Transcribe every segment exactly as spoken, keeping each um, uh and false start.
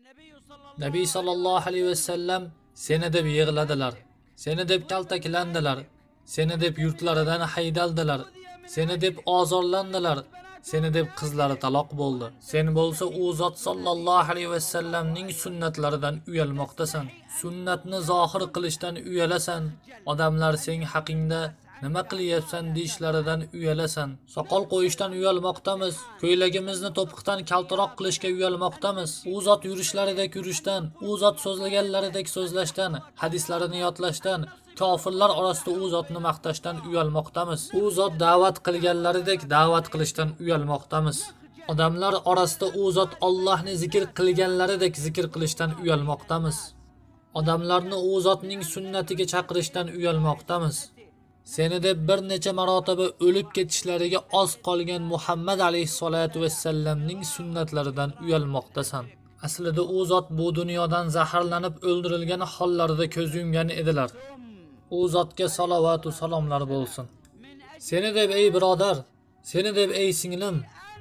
Nabiy sallallohu alayhi vasallam seni deb yig'ladilar, seni deb kaltaklandilar, seni deb yurtlaridan haydaldilar, seni deb ozorlandilar, seni deb qizlari taloq bo'ldi. Sen bo'lsa u zot sallallohu alayhi vasallamning sunnatlaridan uyalmoqdasan. Sunnatni zohir qilishdan uyalasan. Odamlar sen haqingda nima qilyapsan deyishlaridan uyalasan. Soqol qo'yishdan uyalmoqdamiz. Ko'ylagimizni to'piqdan kaltaroq qilishga uyalmoqdamiz. U zot yurishlaridek yurishdan, u zot so'zlaganlaridek so'zlashdan, hadislarini yodlashdan, kofirlar orasida u zotni maqtashdan uyalmoqdamiz. U zot da'vat qilganlaridek da'vat qilishdan uyalmoqdamiz. Odamlar orasida u zot Allohni zikr qilganlaridek zikr qilishdan uyalmoqdamiz. Odamlarni u zotning sunnatiga chaqirishdan uyalmoqdamiz. Seni deb bir necha marotaba o'lib ketishlariga oz qolgan Muhammad alayhissolatu vassallamning sunnatlaridan uyalmoqdasan. Aslida u zot bu dunyodan zaharlanib o'ldirilgan hollarida ko'z yumgan edilar. U zotga salovat va salomlar bo'lsin. Seni deb ey birodar, seni deb ey singlim,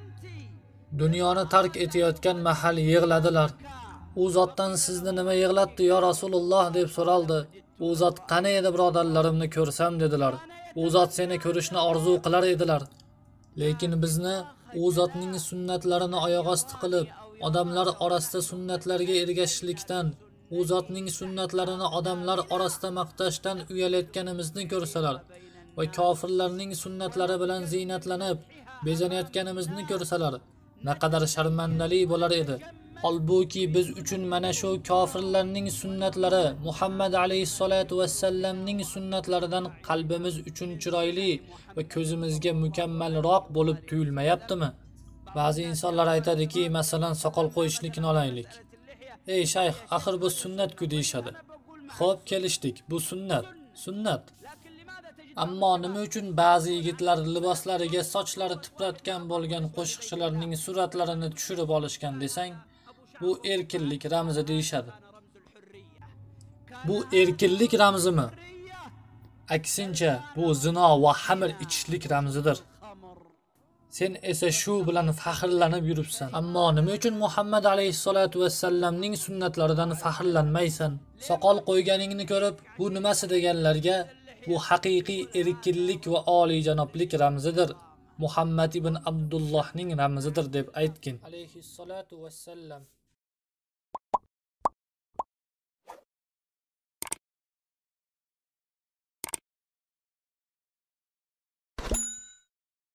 dunyoni tark etayotgan mahal yig'ladilar. U zotdan sizni nima yig'latdi yo Rasululloh deb so'raldi. U zot qani edi birodarlarimni ko'rsam dedilar. U zot seni ko'rishni orzu qilar edilar. Lekin bizni u zotning sunnatlarini oyoq osti qilib, odamlar orasida sunnatlarga ergashishlikdan, u zotning sunnatlarini odamlar orasida maqtashdan uyalayotganimizni ko'rsalar va kofirlarning sunnatlari bilan ziynatlanib, bezanayotganimizni ko'rsalar, naqadar sharmandali bo'lar edi. Holbuki biz uchun mana shu kofirlarning sunnatlari Muhammad alayhissolatu vassallamning sunnatlaridan qalbimiz uchun chiroyli va ko'zimizga mukammalroq bo'lib tuyulmayaptimi? Ba'zi insonlar aytadiki, masalan, soqol qo'yishlikni olaylik. Ey shayx, axir bu sunnat-ku deyshadi. Xo'p, kelishdik, bu sunnat, sunnat. Ammo nima uchun ba'zi yigitlar liboslariga sochlari tipratgan bo'lgan qo'shiqchilarning suratlarini tushirib olishgan desang, bu erkinlik ramzi deyshadi. Bu erkinlik ramzimi? Aksincha, bu zino va xamir ichishlik ramzidir. Sen esa shu bilan faxrlanib yuribsan. Ammo nima uchun Muhammad alayhissolatu vassallamning sunnatlaridan faxrlanmaysan? Soqol qo'yganingni ko'rib, bu nimasi deganlarga, bu haqiqiy erkinlik va olijanoblik ramzidir. Muhammad ibn Abdullohning ramzidir deb aytgin. Alayhissolatu vassallam